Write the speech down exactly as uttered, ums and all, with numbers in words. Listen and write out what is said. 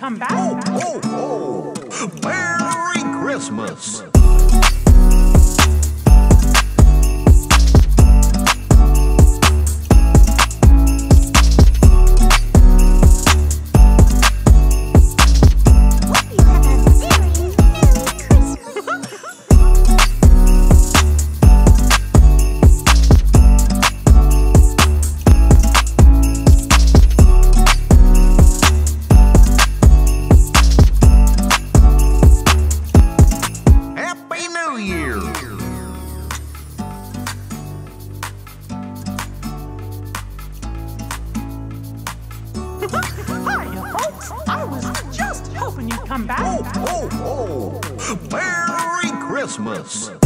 come back. Ho, ho, ho! Merry Christmas! Hiya, folks. I was just hoping you'd come back. Ho, ho, ho! Merry Christmas!